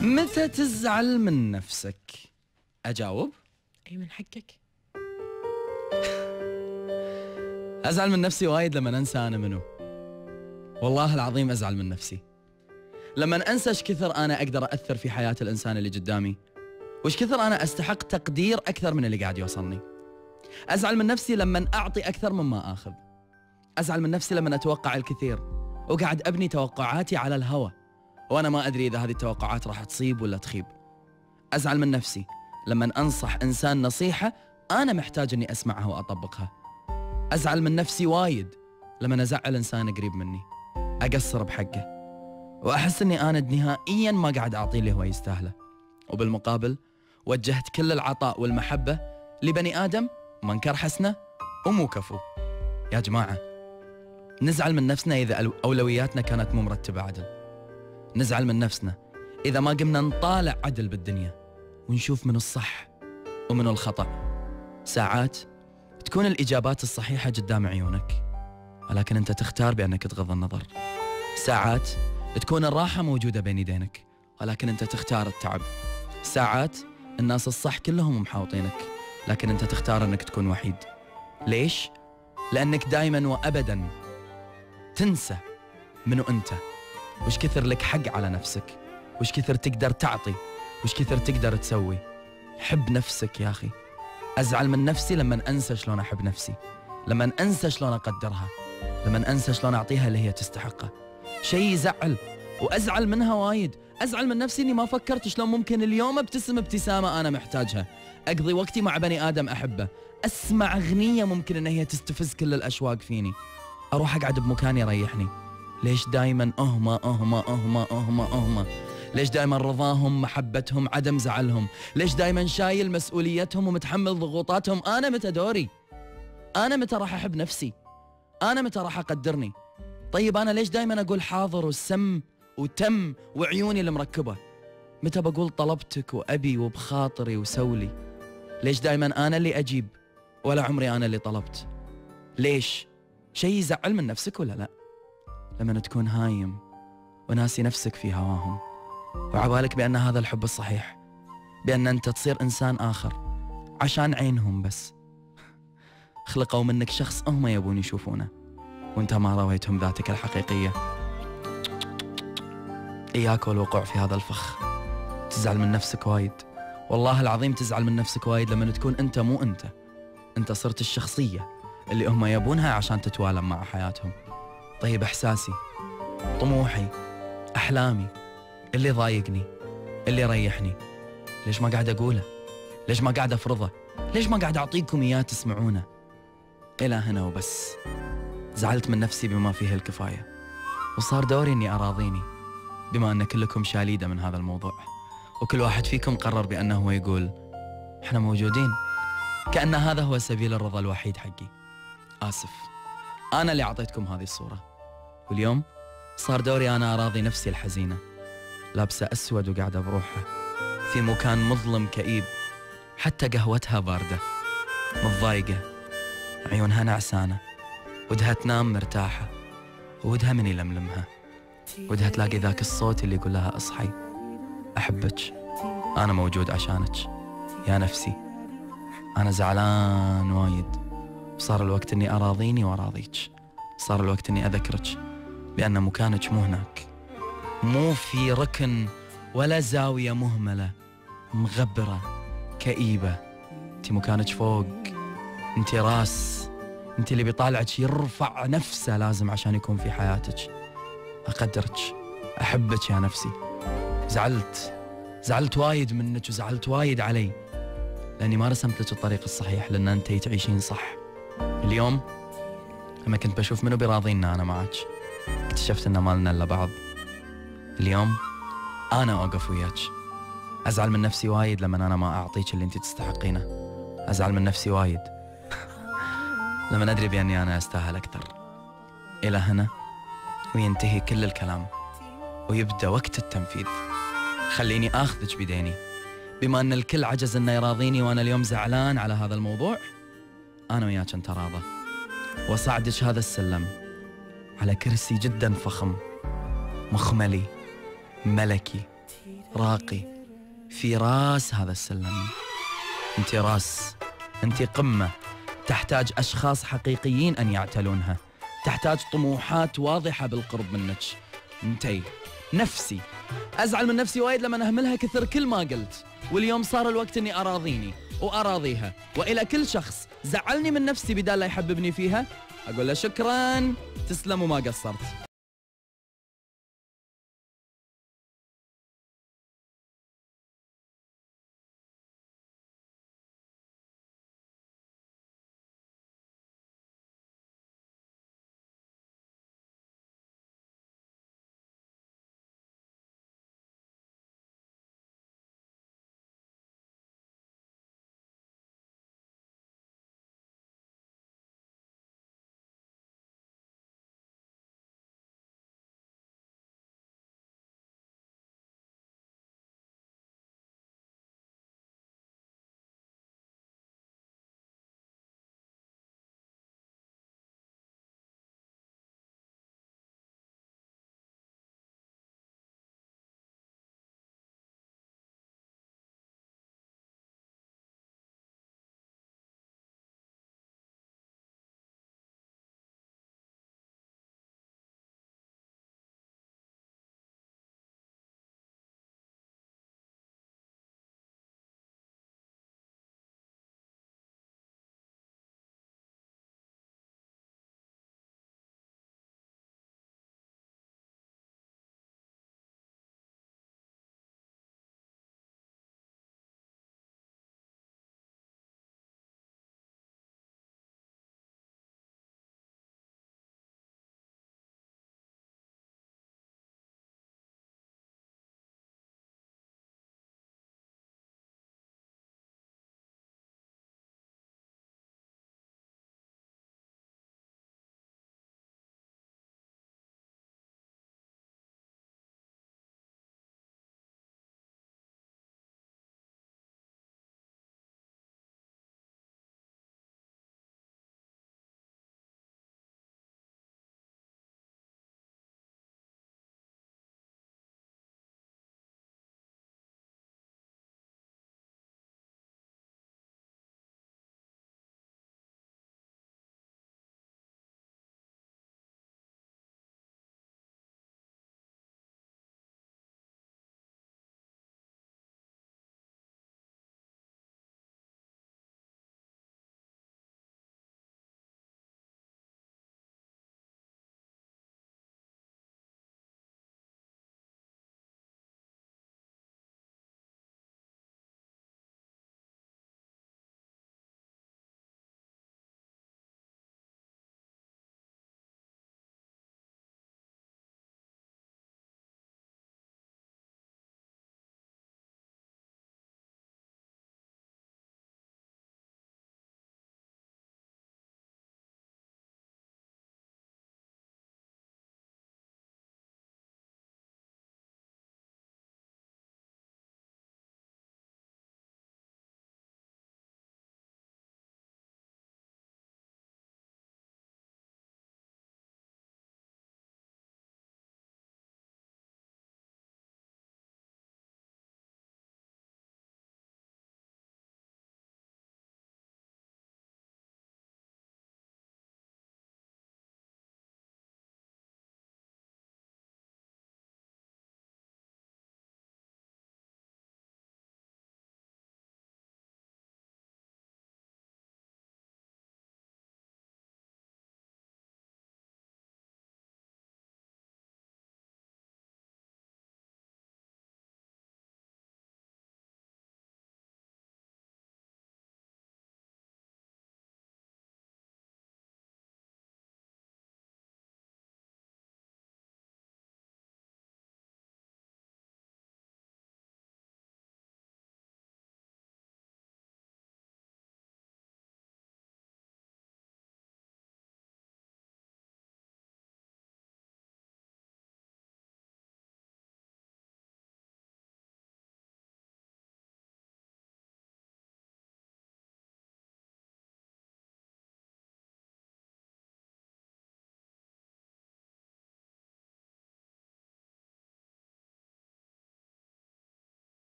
متى تزعل من نفسك؟ أجاوب؟ أي من حقك. أزعل من نفسي وايد لما أنسى أنا منو. والله العظيم أزعل من نفسي لما أنسى ايش كثر أنا أقدر أثر في حياة الإنسان اللي قدامي، وإيش كثر أنا أستحق تقدير أكثر من اللي قاعد يوصلني. أزعل من نفسي لما أعطي أكثر مما آخذ. أزعل من نفسي لما أتوقع الكثير وقاعد أبني توقعاتي على الهوى وأنا ما أدري إذا هذه التوقعات راح تصيب ولا تخيب. أزعل من نفسي لما أنصح إنسان نصيحة أنا محتاج أني أسمعها وأطبقها. أزعل من نفسي وايد لما أزعل إنسان قريب مني، أقصر بحقه وأحس أني أنا نهائيا ما قاعد أعطيه اللي هو يستاهله، وبالمقابل وجهت كل العطاء والمحبة لبني آدم منكر حسنه ومو كفو. يا جماعة نزعل من نفسنا إذا أولوياتنا كانت مو مرتبة عدل. نزعل من نفسنا إذا ما قمنا نطالع عدل بالدنيا ونشوف منو الصح ومنو الخطأ. ساعات تكون الإجابات الصحيحة قدام عيونك ولكن أنت تختار بأنك تغض النظر. ساعات تكون الراحة موجودة بين يدينك ولكن أنت تختار التعب. ساعات الناس الصح كلهم محاوطينك لكن أنت تختار أنك تكون وحيد. ليش؟ لأنك دايما وأبدا تنسى منو أنت، وش كثر لك حق على نفسك، وش كثر تقدر تعطي، وش كثر تقدر تسوي. حب نفسك يا أخي. أزعل من نفسي لما أنسى شلون أحب نفسي، لما أنسى شلون أقدرها، لما أنسى شلون أعطيها اللي هي تستحقه. شيء يزعل وأزعل منها وايد. أزعل من نفسي إني ما فكرت شلون ممكن اليوم ابتسم ابتسامة أنا محتاجها، أقضي وقتي مع بني آدم أحبه، أسمع أغنية ممكن إن هي تستفز كل الأشواق فيني، أروح أقعد بمكان يريحني. ليش دايما أهما؟ ليش دايما رضاهم، محبتهم، عدم زعلهم؟ ليش دايما شايل مسؤوليتهم ومتحمل ضغوطاتهم؟ أنا متى دوري؟ أنا متى راح أحب نفسي؟ أنا متى راح أقدرني؟ طيب أنا ليش دايما أقول حاضر وسم وتم وعيوني المركبة؟ متى بقول طلبتك وأبي وبخاطري وسولي؟ ليش دايما أنا اللي أجيب ولا عمري أنا اللي طلبت؟ ليش؟ شيء يزعل من نفسك ولا لا؟ لما تكون هايم وناسي نفسك في هواهم وعبالك بأن هذا الحب الصحيح، بأن أنت تصير إنسان آخر عشان عينهم بس. خلقوا منك شخص هم يبون يشوفونه وانت ما رويتهم ذاتك الحقيقية. إياك والوقوع في هذا الفخ. تزعل من نفسك وايد، والله العظيم تزعل من نفسك وايد لما تكون أنت مو أنت. أنت صرت الشخصية اللي هم يبونها عشان تتوالم مع حياتهم. طيب إحساسي، طموحي، أحلامي، اللي ضايقني، اللي يريحني، ليش ما قاعد أقوله؟ ليش ما قاعد أفرضه؟ ليش ما قاعد أعطيكم إياه تسمعونه؟ إلى هنا وبس. زعلت من نفسي بما فيه الكفاية، وصار دوري إني أراضيني بما أن كلكم شاليدة من هذا الموضوع، وكل واحد فيكم قرر بأنه هو يقول إحنا موجودين، كأن هذا هو سبيل الرضا الوحيد حقي. آسف، أنا اللي أعطيتكم هذه الصورة، واليوم صار دوري أنا أراضي نفسي الحزينة، لابسة أسود وقاعدة بروحها في مكان مظلم كئيب، حتى قهوتها باردة، متضايقة، عيونها نعسانة، ودها تنام مرتاحة، ودها من يلملمها، ودها تلاقي ذاك الصوت اللي يقول لها اصحي، أحبك، أنا موجود عشانك يا نفسي. أنا زعلان وايد، صار الوقت إني أراضيني وأراضيك. صار الوقت إني أذكرك بأن مكانك مو هناك، مو في ركن ولا زاوية مهملة مغبرة كئيبة. أنت مكانك فوق، أنت راس، أنت اللي بيطالعك يرفع نفسه لازم عشان يكون في حياتك. أقدرك، أحبك يا نفسي. زعلت وايد منك وزعلت وايد علي لأني ما رسمت لك الطريق الصحيح لأن أنتي تعيشين صح. اليوم لما كنت بشوف منو بيراضينا أنا معك، اكتشفت إن ما لنا إلا بعض. اليوم أنا أوقف وياك. أزعل من نفسي وايد لما أنا ما أعطيك اللي أنت تستحقينه. أزعل من نفسي وايد لما أدري بأني أنا أستاهل أكثر. إلى هنا وينتهي كل الكلام ويبدأ وقت التنفيذ. خليني آخذك بيديني، بما أن الكل عجز أنه يراضيني وأنا اليوم زعلان على هذا الموضوع، أنا وياك نتراضى وأصعدك هذا السلم على كرسي جدا فخم، مخملي، ملكي، راقي في راس هذا السلم. أنت راس، أنت قمة، تحتاج أشخاص حقيقيين أن يعتلونها، تحتاج طموحات واضحة بالقرب منك. أنتي نفسي، أزعل من نفسي وايد لما أهملها كثر كل ما قلت، واليوم صار الوقت أني أراضيني وأراضيها. وإلى كل شخص زعلني من نفسي بدال لا يحببني فيها، أقول له شكراً، تسلم وما قصرت.